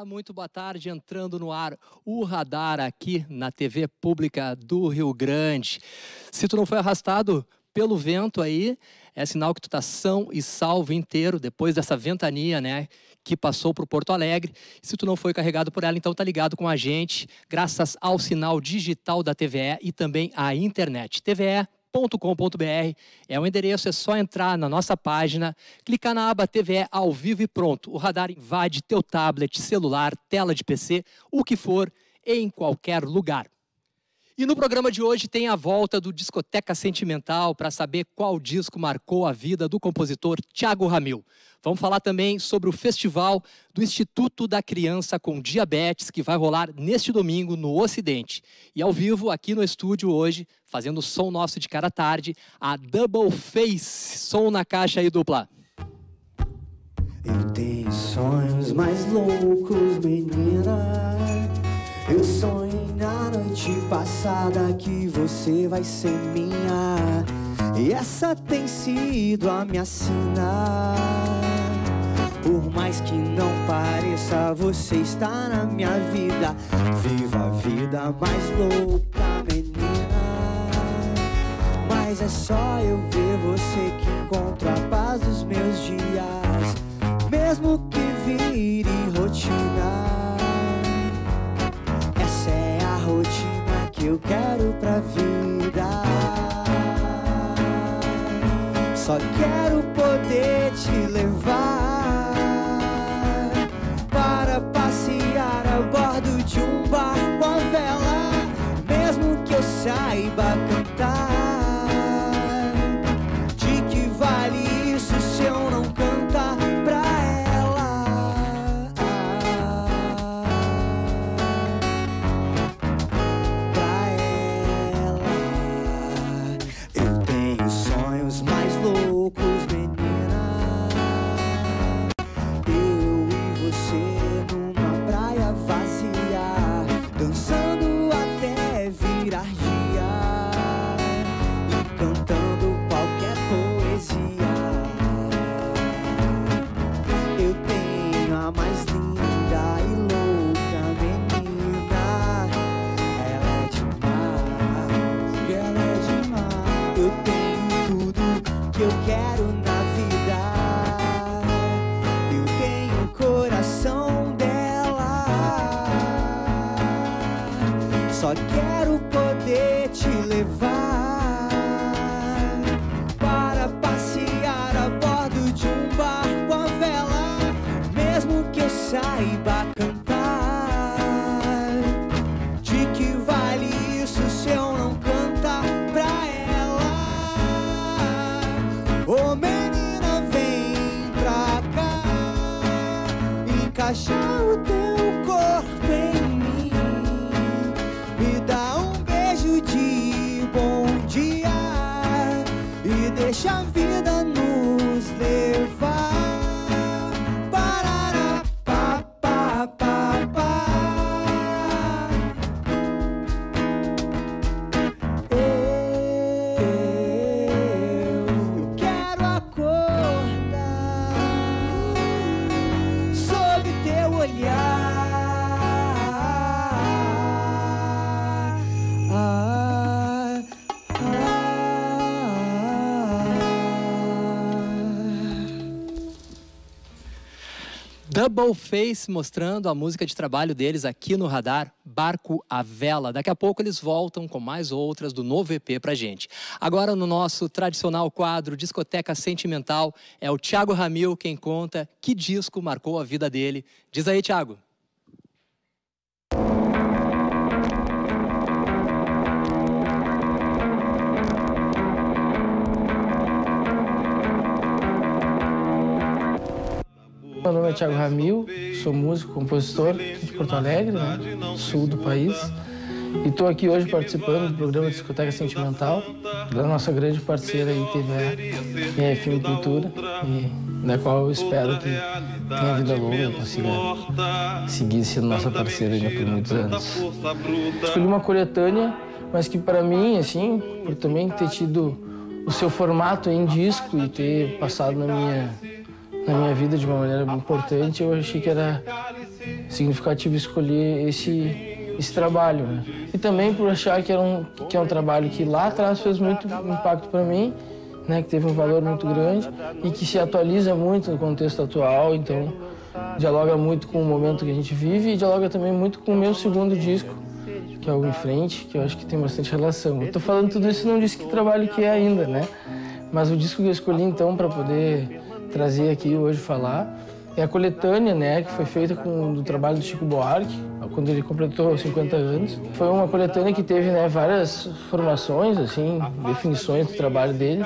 Olá, muito boa tarde, entrando no ar o Radar aqui na TV Pública do Rio Grande. Se tu não foi arrastado pelo vento aí, é sinal que tu tá são e salvo inteiro depois dessa ventania, né, que passou por Porto Alegre. Se tu não foi carregado por ela, então tá ligado com a gente, graças ao sinal digital da TVE e também à internet. TVE.com.br é o endereço, é só entrar na nossa página, clicar na aba TVE ao vivo e pronto. O radar invade teu tablet, celular, tela de PC, o que for, em qualquer lugar. E no programa de hoje tem a volta do Discoteca Sentimental para saber qual disco marcou a vida do compositor Thiago Ramil. Vamos falar também sobre o festival do Instituto da Criança com Diabetes, que vai rolar neste domingo no Ocidente. E ao vivo, aqui no estúdio hoje, fazendo o som nosso de cara à tarde, a Double Face. Som na caixa aí, dupla. Eu tenho sonhos mais loucos, menina. Eu sonhei na noite passada que você vai ser minha, e essa tem sido a minha sina. Por mais que não pareça, você está na minha vida. Viva a vida mais louca, menina. Mas é só eu ver você que encontro a paz dos meus dias, mesmo que vire rotina. Essa é a rotina que eu quero pra vida. Só quero poder te levar para passear a bordo de um barco à vela, mesmo que eu saiba cantar. De que vale isso se eu não cantar pra ela? Pra ela. Eu tenho sonhos mais loucos, menina. Eu e você numa praia vazia, dançando até virar dia e cantando qualquer poesia. Eu tenho a mais linda e louca menina. Ela é demais, ela é demais. Eu tenho tudo que eu quero na vida. Eu tenho o coração dela. Só quero poder te levar para passear a bordo de um barco à vela, mesmo que eu saiba cantar. De que vale isso se eu não cantar pra ela? Ô menina, vem pra cá, encaixar o teu corpo em mim, me dá um beijo de bom dia e deixa a vida nos levar. Parará, pá, pá, pá, pá. Eu quero acordar sob teu olhar. Double Face mostrando a música de trabalho deles aqui no Radar, Barco à Vela. Daqui a pouco eles voltam com mais outras do novo EP pra gente. Agora no nosso tradicional quadro Discoteca Sentimental, é o Thiago Ramil quem conta que disco marcou a vida dele. Diz aí, Thiago. Meu nome é Thiago Ramil, sou músico, compositor de Porto Alegre, né, sul do país. E estou aqui hoje participando do programa Discoteca Sentimental, da nossa grande parceira aí, TVE e FM Cultura, e da qual eu espero que tenha vida longa e consiga seguir sendo nossa parceira ainda por muitos anos. Escolhi uma coletânea, mas que para mim, assim, por também ter tido o seu formato em disco e ter passado na minha vida de uma maneira importante, eu achei que significativo escolher esse trabalho, né? E também por achar que é um trabalho que lá atrás fez muito impacto para mim, né? Que teve um valor muito grande e que se atualiza muito no contexto atual, então dialoga muito com o momento que a gente vive e dialoga também muito com o meu segundo disco, que é o Em Frente, que eu acho que tem bastante relação. Eu tô falando tudo isso, não disse que trabalho que é ainda, né? Mas o disco que eu escolhi então para poder trazer aqui hoje falar é a coletânea, né, que foi feita do trabalho do Chico Buarque, quando ele completou 50 anos. Foi uma coletânea que teve, né, várias formações, assim, definições do trabalho dele.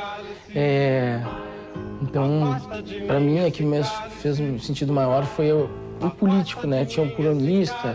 Então, para mim, a que me fez um sentido maior foi o político, né? Tinha o cronista,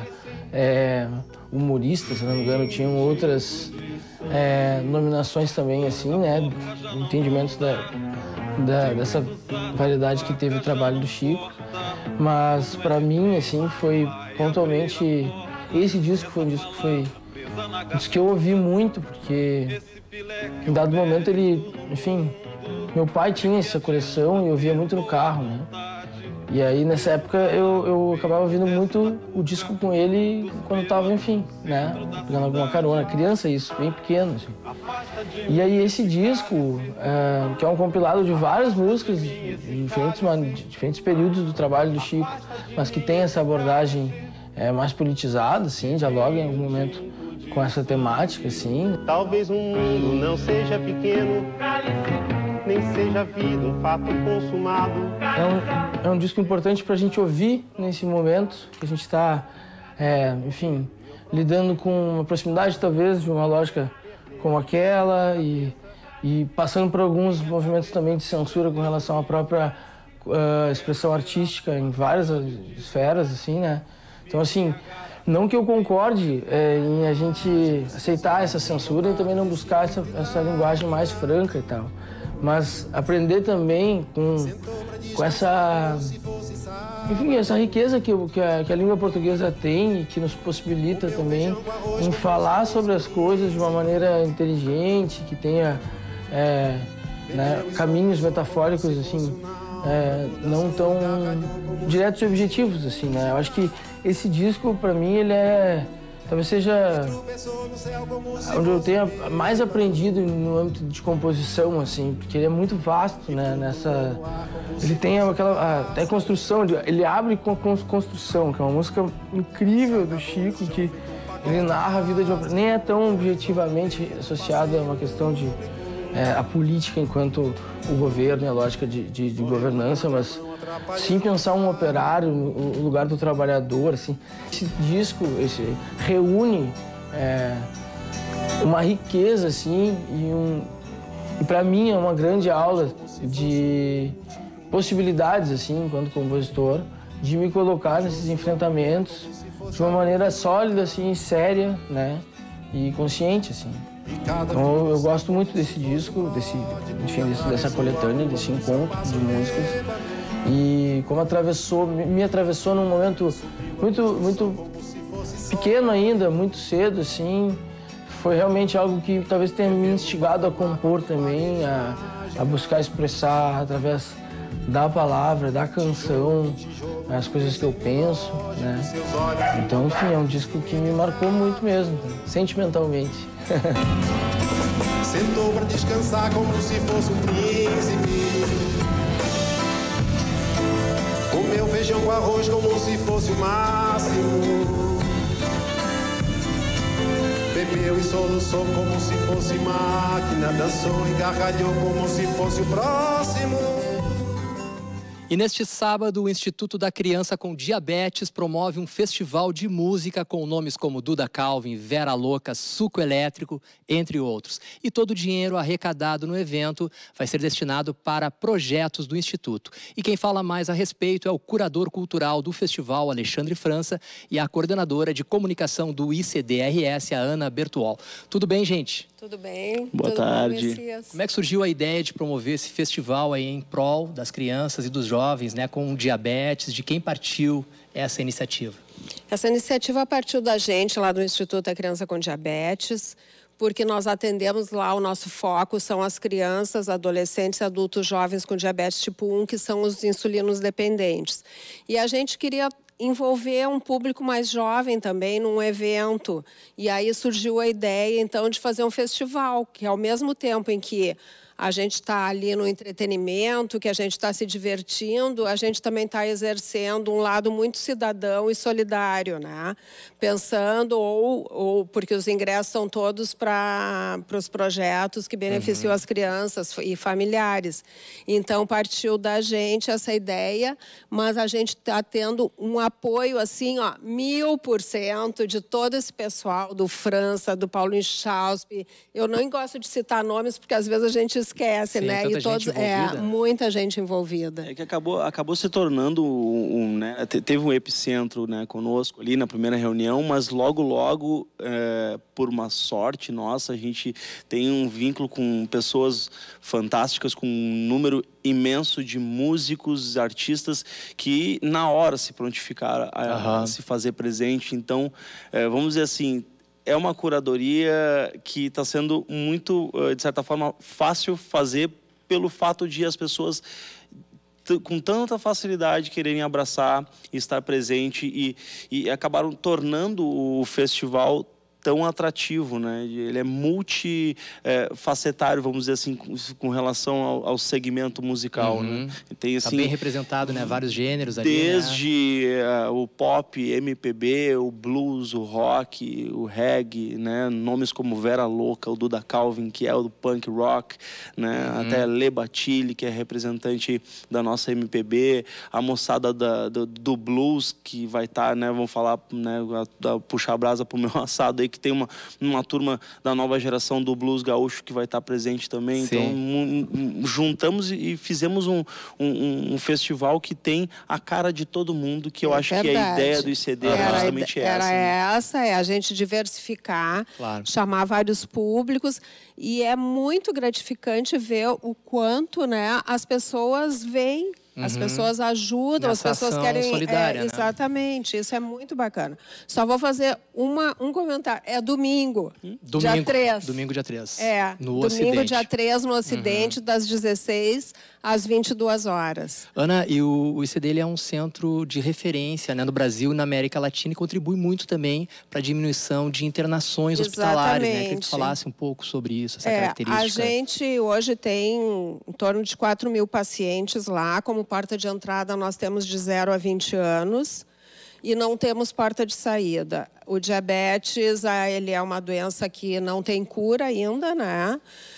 humorista, se não me engano, tinham outras nominações também, assim, né? Entendimentos dessa variedade que teve o trabalho do Chico. Mas, para mim, assim, foi pontualmente... Esse disco foi um disco que eu ouvi muito, porque em dado momento ele, enfim... Meu pai tinha essa coleção e eu via muito no carro, né? E aí, nessa época, eu acabava ouvindo muito o disco com ele quando eu tava, enfim, né? Pegando alguma carona. Criança, isso, bem pequeno, assim. E aí, esse disco, que é um compilado de várias músicas de diferentes períodos do trabalho do Chico, mas que tem essa abordagem mais politizada, assim, dialoga em algum momento com essa temática, assim. Talvez o mundo não seja pequeno, nem seja a vida um fato consumado. É um disco importante para a gente ouvir nesse momento, que a gente está, enfim, lidando com uma proximidade, talvez, de uma lógica como aquela e passando por alguns movimentos também de censura com relação à própria expressão artística em várias esferas, assim, né? Então, assim, não que eu concorde em a gente aceitar essa censura e também não buscar essa linguagem mais franca e tal. Mas aprender também com essa, enfim, essa riqueza que a língua portuguesa tem e que nos possibilita também em falar sobre as coisas de uma maneira inteligente, que tenha né, caminhos metafóricos assim, não tão diretos e objetivos, assim, né? Eu acho que esse disco, para mim, ele talvez seja onde eu tenha mais aprendido no âmbito de composição, assim, porque ele é muito vasto, né? Ele tem até construção, ele abre com construção, que é uma música incrível do Chico, que ele narra a vida de uma... Nem é tão objetivamente associada a uma questão de a política enquanto o governo e a lógica de governança, mas sim pensar um operário, o lugar do trabalhador, assim. Esse disco reúne uma riqueza, assim, e para mim é uma grande aula de possibilidades, assim, enquanto compositor, de me colocar nesses enfrentamentos de uma maneira sólida, assim, séria, né, e consciente, assim. Então eu gosto muito desse disco, dessa coletânea, desse encontro de músicas. E como me atravessou num momento muito pequeno ainda, muito cedo, assim, foi realmente algo que talvez tenha me instigado a compor também, a buscar expressar através da palavra, da canção, as coisas que eu penso, né? Então, enfim, é um disco que me marcou muito mesmo, sentimentalmente. Sentou pra descansar como se fosse um príncipe. Comeu feijão com arroz como se fosse o máximo. Bebeu e soluçou como se fosse máquina. Dançou e gargalhou como se fosse o próximo. E neste sábado, o Instituto da Criança com Diabetes promove um festival de música com nomes como Duda Calvin, Vera Louca, Suco Elétrico, entre outros. E todo o dinheiro arrecadado no evento vai ser destinado para projetos do Instituto. E quem fala mais a respeito é o curador cultural do festival, Alexandre França, e a coordenadora de comunicação do ICDRS, a Ana Bertuol. Tudo bem, gente? Tudo bem. Boa tarde. Como é que surgiu a ideia de promover esse festival aí em prol das crianças e dos jovens, né, com diabetes? De quem partiu essa iniciativa? Essa iniciativa partiu da gente lá do Instituto da Criança com Diabetes, porque nós atendemos lá, o nosso foco são as crianças, adolescentes, adultos jovens com diabetes tipo 1, que são os insulinos dependentes. E a gente queria envolver um público mais jovem também num evento. E aí surgiu a ideia, então, de fazer um festival, que ao mesmo tempo em que a gente está ali no entretenimento, que a gente está se divertindo, a gente também está exercendo um lado muito cidadão e solidário, né? Pensando, ou porque os ingressos são todos para os projetos que beneficiam as crianças e familiares. Então, partiu da gente essa ideia, mas a gente está tendo um apoio, assim, ó, 1000% de todo esse pessoal, do França, do Paulo Inchauspe. Eu não gosto de citar nomes, porque às vezes a gente esquece, sim, né? Tanta E todos, gente envolvida. muita gente envolvida. É que acabou se tornando né? Teve um epicentro, né, conosco ali na primeira reunião, mas logo, por uma sorte nossa, a gente tem um vínculo com pessoas fantásticas, com um número imenso de músicos, artistas que na hora se prontificaram a se fazer presente. Então, vamos dizer assim, é uma curadoria que está sendo muito, de certa forma, fácil fazer pelo fato de as pessoas com tanta facilidade quererem abraçar e estar presente e acabaram tornando o festival tão atrativo, né? Ele é multifacetário, vamos dizer assim, com relação ao segmento musical, né? Tem, assim, tá bem representado, né? Vários gêneros ali, desde o pop, MPB, o blues, o rock, o reggae, né? Nomes como Vera Louca, o Duda Calvin, que é o do punk rock, né? Até Lê Batilli, que é representante da nossa MPB, a moçada do blues, que vai estar, né? Vamos falar, né? Puxar a brasa pro meu assado aí, que tem uma turma da nova geração do blues gaúcho que vai estar presente também. Sim. Então, juntamos e fizemos um festival que tem a cara de todo mundo, que eu acho que a ideia do ICD era justamente essa. É a gente diversificar, chamar vários públicos, e é muito gratificante ver o quanto, né, as pessoas veem. As pessoas ajudam, nessa as pessoas ação querem... solidária, né? Exatamente, isso é muito bacana. Só vou fazer um comentário. É domingo, dia 3. Domingo, dia 3. No domingo, Ocidente. Dia 3, no Ocidente, das 16 às 22 horas. Ana, e o ICD ele é um centro de referência, né, no Brasil e na América Latina, e contribui muito também para a diminuição de internações hospitalares, né? Queria que tu falasse um pouco sobre isso, essa característica. A gente hoje tem em torno de 4.000 pacientes lá. Como porta de entrada, nós temos de 0 a 20 anos. E não temos porta de saída. O diabetes, ele é uma doença que não tem cura ainda, né?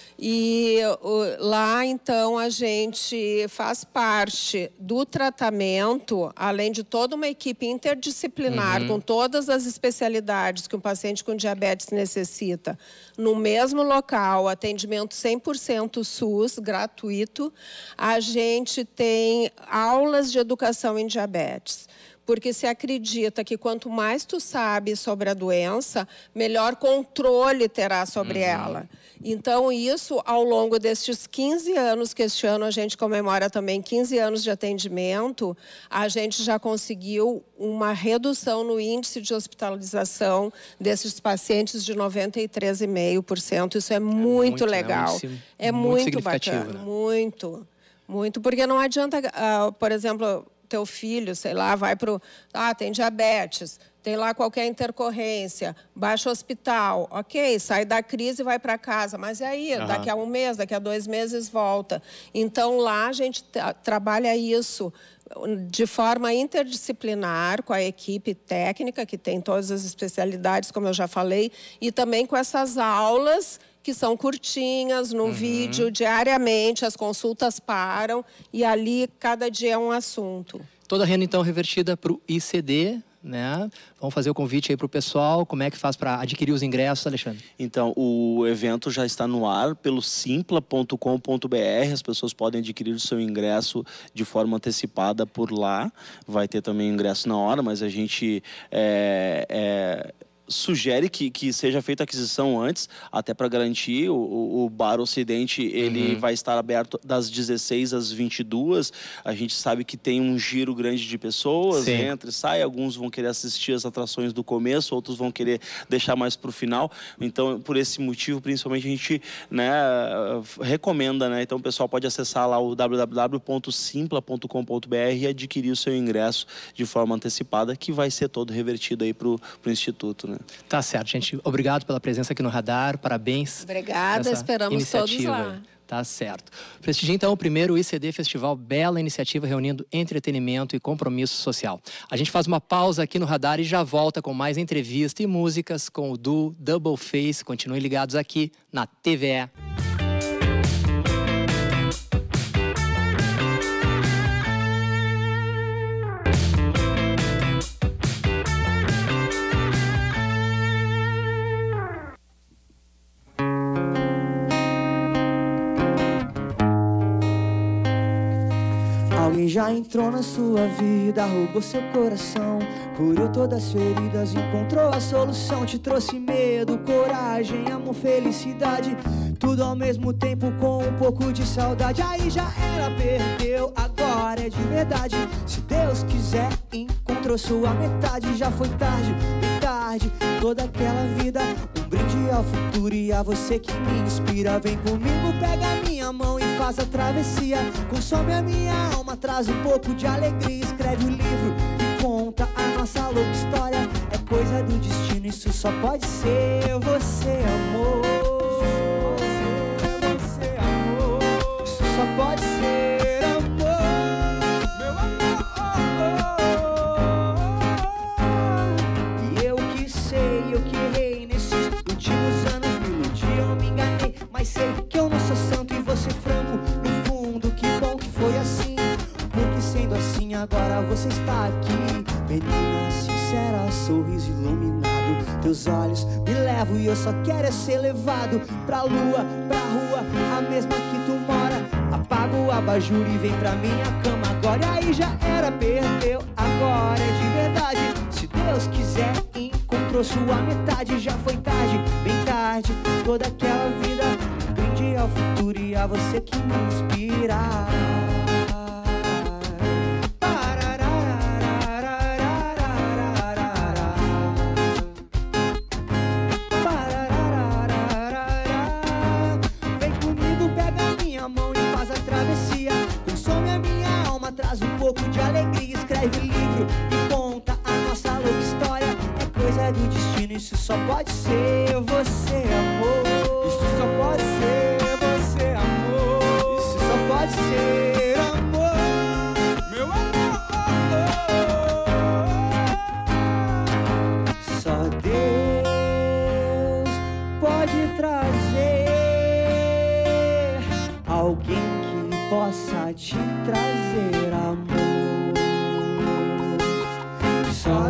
E lá, então, a gente faz parte do tratamento, além de toda uma equipe interdisciplinar, com todas as especialidades que um paciente com diabetes necessita, no mesmo local, atendimento 100% SUS, gratuito. A gente tem aulas de educação em diabetes. Porque se acredita que quanto mais tu sabe sobre a doença, melhor controle terá sobre ela. Então, isso, ao longo destes 15 anos, que este ano a gente comemora também 15 anos de atendimento, a gente já conseguiu uma redução no índice de hospitalização desses pacientes de 93,5%. Isso é muito legal. É muito bacana. Né? Muito. Porque não adianta, por exemplo... teu filho, sei lá, vai para o... tem diabetes, tem lá qualquer intercorrência, baixa o hospital, ok, sai da crise e vai para casa, mas e aí, daqui a um mês, daqui a 2 meses volta. Então, lá a gente trabalha isso de forma interdisciplinar, com a equipe técnica, que tem todas as especialidades, como eu já falei, e também com essas aulas que são curtinhas, no vídeo, diariamente, as consultas param, e ali cada dia é um assunto. Toda a renda, então, revertida para o ICD, né? Vamos fazer o convite aí para o pessoal. Como é que faz para adquirir os ingressos, Alexandre? Então, o evento já está no ar pelo simpla.com.br. As pessoas podem adquirir o seu ingresso de forma antecipada por lá. Vai ter também ingresso na hora, mas a gente sugere que seja feita a aquisição antes, até para garantir. O Bar Ocidente, ele vai estar aberto das 16 às 22. A gente sabe que tem um giro grande de pessoas, entra e sai. Alguns vão querer assistir as atrações do começo, outros vão querer deixar mais para o final. Então, por esse motivo, principalmente, a gente, né, recomenda, né? Então, o pessoal pode acessar lá o www.simpla.com.br e adquirir o seu ingresso de forma antecipada, que vai ser todo revertido aí para o Instituto, né? Tá certo, gente. Obrigado pela presença aqui no Radar. Parabéns. Obrigada, esperamos todos lá. Tá certo. Prestigie então o primeiro ICD Festival, bela iniciativa reunindo entretenimento e compromisso social. A gente faz uma pausa aqui no Radar e já volta com mais entrevista e músicas com o duo Double Face. Continuem ligados aqui na TVE. Alguém já entrou na sua vida, roubou seu coração, curou todas as feridas, encontrou a solução, te trouxe medo, coragem, amor, felicidade, tudo ao mesmo tempo com um pouco de saudade. Aí já era, perdeu, agora é de verdade. Se Deus quiser, encontrou sua metade. Já foi tarde, bem tarde, toda aquela vida, um brinde ao futuro e a você que me inspira. Vem comigo, pega a minha mão e faz a travessia, consome a minha alma, traz um pouco de alegria. Escreve o livro e conta a nossa louca história. É coisa do destino, isso só pode ser você, amor. Você, amor. Isso só pode ser amor, meu amor. E eu que sei, eu que errei nesses últimos anos, me iludi, eu me enganei, mas sei que eu não sou santo e vou ser franco. No fundo, que bom que foi assim, porque sendo assim agora você está aqui. Menina sincera, sorriso iluminado, teus olhos me levam e eu só quero é ser levado pra lua, pra rua, a mesma que tu mora. Apaga o abajur e vem pra minha cama agora. E aí já era, perdeu, agora é de verdade. Se Deus quiser, encontrou sua metade. Já foi tarde, bem tarde, toda aquela vida, um brinde ao futuro e a você que me inspira. Vem comigo, pega a minha mão e faz a travessia, consome a minha alma, traz um pouco de alegria. Escreve livro e conta a nossa louca história. É coisa do destino, isso só pode ser você, amor. Isso só pode ser você, amor. Isso só pode ser amor, meu amor. Só Deus pode trazer alguém que possa te trazer amor. Só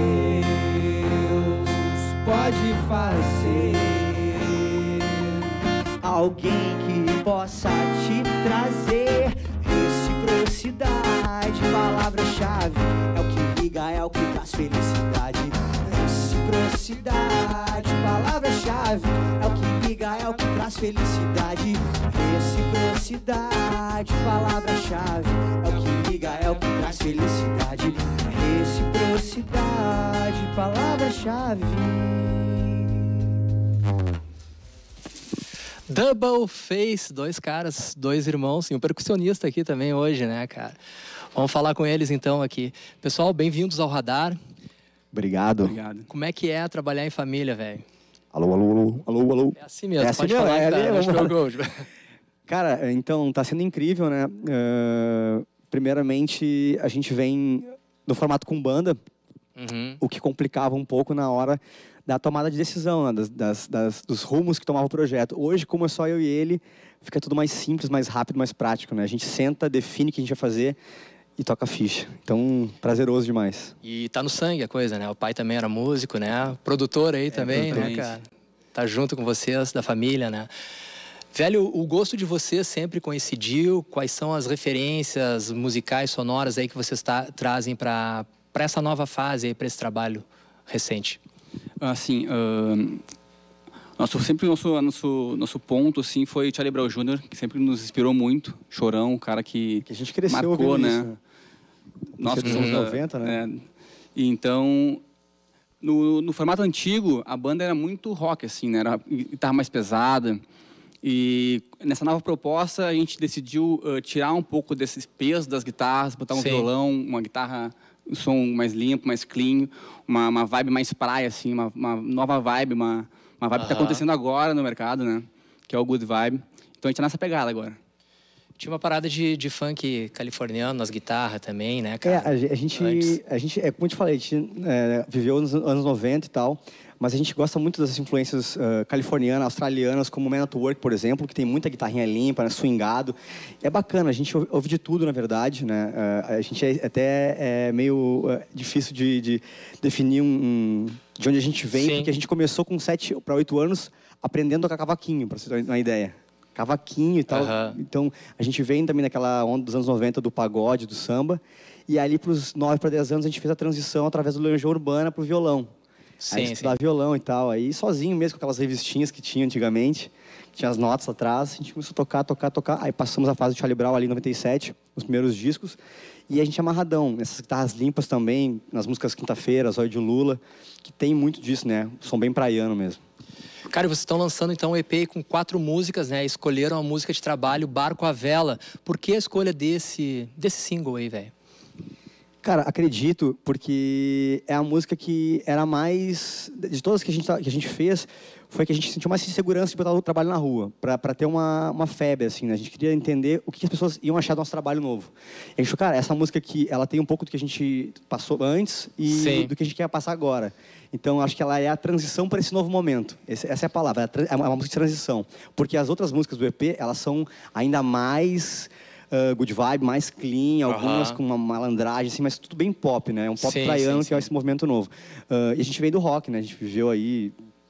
Deus pode fazer alguém que possa te trazer reciprocidade. Palavra-chave é o que liga, é o que traz felicidade. Reciprocidade, palavra-chave é o que liga, é o que traz felicidade. Reciprocidade, palavra-chave é o que liga, é o que traz felicidade. Reciprocidade, palavra-chave. Double Face, dois caras, dois irmãos e um percussionista aqui também hoje, né, cara? Vamos falar com eles então aqui. Pessoal, bem-vindos ao Radar. Obrigado. Como é que é trabalhar em família, velho? Alô, alô, alô, alô, alô. É assim mesmo, É assim pode mesmo, falar, é cara. ali, Acho que vamos eu gosto. Cara, então, tá sendo incrível, né? Primeiramente, a gente vem no formato com banda, o que complicava um pouco na hora da tomada de decisão, né? Dos rumos que tomava o projeto. Hoje, como é só eu e ele, fica tudo mais simples, mais rápido, mais prático, né? A gente senta, define o que a gente vai fazer e toca a ficha. Então, prazeroso demais. E tá no sangue a coisa, né? O pai também era músico, né? Produtor aí também, né, cara? Tá junto com vocês, da família, né? Velho, o gosto de vocês sempre coincidiu? Quais são as referências musicais, sonoras aí que vocês trazem para essa nova fase aí, para esse trabalho recente? Assim, sempre nosso ponto assim, foi o Charlie Brown Jr., que sempre nos inspirou muito. Chorão, um cara que a gente cresceu marcou, né? Isso. Nós que somos somos 90, né? E então, no formato antigo, a banda era muito rock, assim, né? Era guitarra mais pesada. E nessa nova proposta, a gente decidiu tirar um pouco desse peso das guitarras, botar um violão, uma guitarra, um som mais limpo, mais clean, uma vibe mais praia, assim, uma nova vibe, uma vibe que está acontecendo agora no mercado, né? Que é o Good Vibe. Então a gente tá nessa pegada agora. Tinha uma parada de funk californiano nas guitarras também, né, cara? A gente, como eu te falei, a gente viveu nos anos 90 e tal, mas a gente gosta muito das influências californianas, australianas, como Man at Work, por exemplo, que tem muita guitarrinha limpa, né, swingado. É bacana, a gente ouve de tudo, na verdade, né? A gente é meio difícil de definir de onde a gente vem, porque a gente começou com 7 para 8 anos aprendendo a tocar cavaquinho, para você ter uma ideia. Cavaquinho e tal. Então, a gente vem também naquela onda dos anos 90 do pagode, do samba. E ali, para os 9 para 10 anos, a gente fez a transição através do Legião Urbana para o violão. Aí estudar violão e tal. Aí, sozinho mesmo, com aquelas revistinhas que tinha antigamente, que tinha as notas atrás, a gente começou a tocar. Aí passamos a fase do Charlie Brown ali em 97, os primeiros discos. E a gente é amarradão, nessas guitarras limpas também, nas músicas Quinta-feira, Zóio de Lula, que tem muito disso, né? Som bem praiano mesmo. Cara, vocês estão lançando então um EP com 4 músicas, né? Escolheram a música de trabalho, Barco à Vela. Por que a escolha desse single aí, velho? Cara, acredito, porque é a música que era mais... De todas que a gente fez, foi que a gente sentiu mais segurança de botar o trabalho na rua, para ter uma febre, assim, né? A gente queria entender o que as pessoas iam achar do nosso trabalho novo. E a gente falou, cara, essa música aqui, ela tem um pouco do que a gente passou antes e do que a gente quer passar agora. Então, acho que ela é a transição para esse novo momento. Essa é a palavra, é uma música de transição. Porque as outras músicas do EP, elas são ainda mais... good vibe, mais clean, algumas com uma malandragem, assim, mas tudo bem pop, né? Um pop praiano, que é esse movimento novo. E a gente veio do rock, né? A gente viveu aí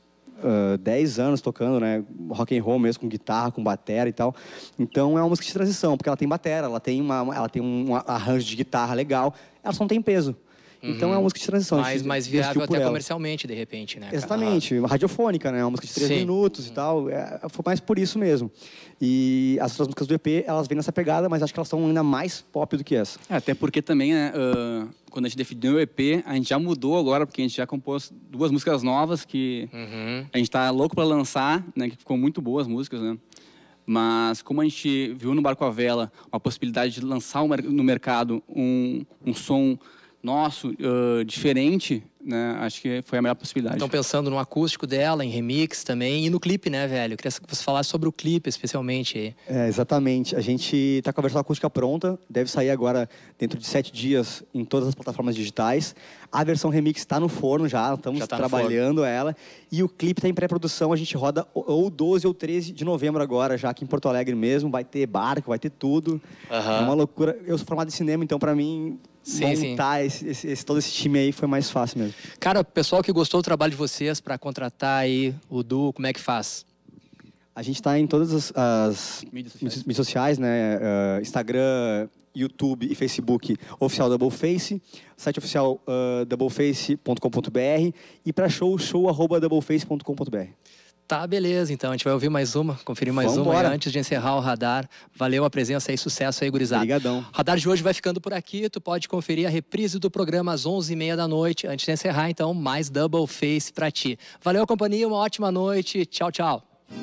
10 anos tocando, né? Rock and roll mesmo, com guitarra, com batera e tal. Então é uma música de transição, porque ela tem batera, ela tem um arranjo de guitarra legal, ela só não tem peso. Então é uma música de transição. Mais viável até comercialmente, de repente, né? Exatamente. Radiofônica, né? Uma música de 3 minutos e tal. Foi mais por isso mesmo. E as outras músicas do EP, elas vêm nessa pegada, mas acho que elas são ainda mais pop do que essa. Até porque também, né? Quando a gente definiu o EP, a gente já mudou agora, porque a gente já compôs 2 músicas novas que a gente tá louco para lançar, né? Que ficou muito boas as músicas, né? Mas como a gente viu no Barco à Vela uma possibilidade de lançar no mercado um som nosso, diferente, né? Acho que foi a melhor possibilidade. Estão pensando no acústico dela, em remix também, e no clipe, né, velho? Eu queria que você falasse sobre o clipe, especialmente. Exatamente. A gente está com a versão acústica pronta, deve sair agora dentro de 7 dias em todas as plataformas digitais. A versão remix está no forno já, estamos trabalhando ela. E o clipe está em pré-produção, a gente roda ou 12 ou 13 de novembro agora, já aqui em Porto Alegre mesmo. Vai ter barco, vai ter tudo. É uma loucura. Eu sou formado em cinema, então para mim... montar todo esse time aí foi mais fácil mesmo. Cara, o pessoal que gostou do trabalho de vocês para contratar aí o duo, como é que faz? A gente está em todas as mídias sociais, né? Instagram, YouTube e Facebook, oficial Double Face, site oficial doubleface.com.br e para show@doubleface.com.br. Tá, beleza, então. A gente vai ouvir mais uma, conferir mais uma antes de encerrar o Radar. Valeu a presença aí, sucesso aí, gurizada. Obrigadão. O Radar de hoje vai ficando por aqui. Tu pode conferir a reprise do programa às 11h30 da noite. Antes de encerrar, então, mais Double Face pra ti. Valeu a companhia, uma ótima noite. Tchau, tchau.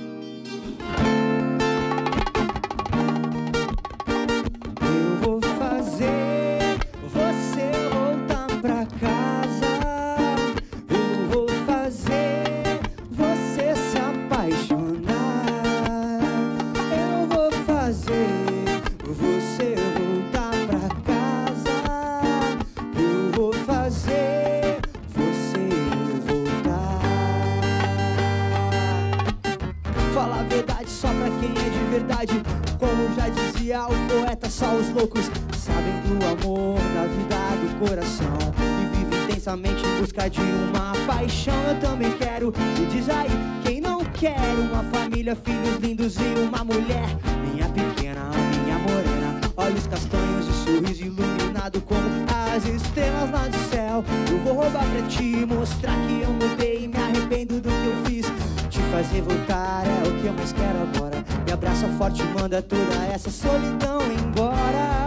Eu vou fazer você voltar pra casa. Eu vou fazer você se apaixonar. Eu vou fazer você voltar pra casa. Eu vou fazer você voltar. Fala a verdade só pra quem é de verdade. Como já dizia o poeta, só os loucos sabem do amor, da vida, do coração. E vive intensamente em busca de uma paixão. Eu também quero, e diz aí, quem não quer uma família, filhos lindos e uma mulher. Minha pequena, minha morena, olhos castanhos e sorriso iluminado como as estrelas lá do céu. Eu vou roubar pra te mostrar que eu mudei minha arrependo do que eu fiz. Te fazer voltar é o que eu mais quero agora. Me abraça forte, manda toda essa solidão embora.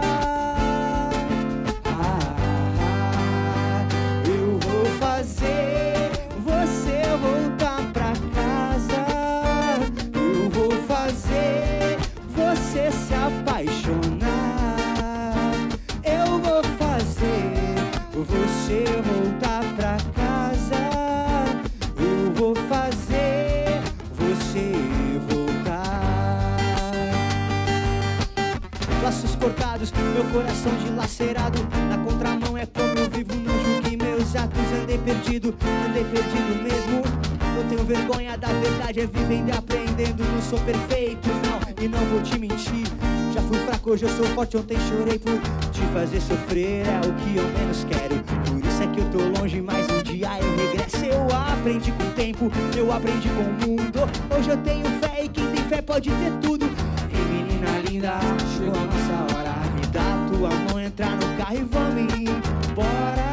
Eu vou fazer você voltar pra casa. Eu vou fazer você se apaixonar. Eu vou fazer você voltar pra casa. Eu vou fazer você voltar. Laços cortados, meu coração dilacerado. Na contramão é como eu vivo, não julguei meus atos. Andei perdido mesmo. Não tenho vergonha da verdade, é vivendo e aprendendo. Não sou perfeito, não, e não vou te mentir. Já fui fraco, hoje eu sou forte, ontem chorei por te fazer sofrer, é o que eu menos quero. Por isso é que eu tô longe, mas um dia eu regresso. Eu aprendi com o tempo, eu aprendi com o mundo. Hoje eu tenho fé e quem tem fé pode ter tudo. Ei menina linda, chegou a nossa hora. Me dá a tua mão, entrar no carro e vamos embora.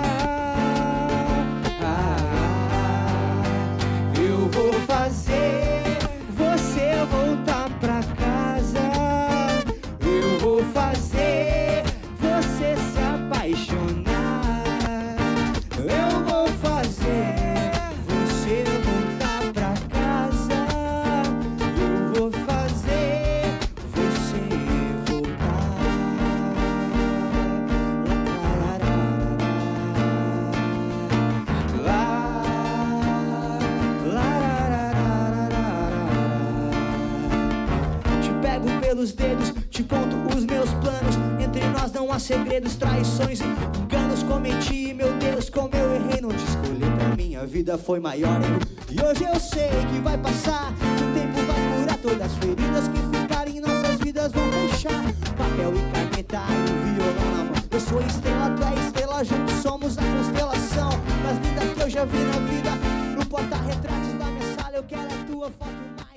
Eu vou fazer você voltar pra casa. Eu vou fazer você se apaixonar. Eu vou fazer você voltar pra casa. Eu vou fazer você voltar. Te pego pelos dedos, te conto os meus planos. Entre nós não há segredos, traições e enganos cometi. Meu Deus, como eu errei, não te escolhi pra minha vida, foi maior erro. E hoje eu sei que vai passar, que o tempo vai curar todas as feridas que ficarem em nossas vidas vão fechar. Papel e caneta e um violão na mão. Eu sou estrela, tu é estrela, juntos somos a constelação mais linda que eu já vi na vida. No porta-retratos da minha sala eu quero a tua foto mais.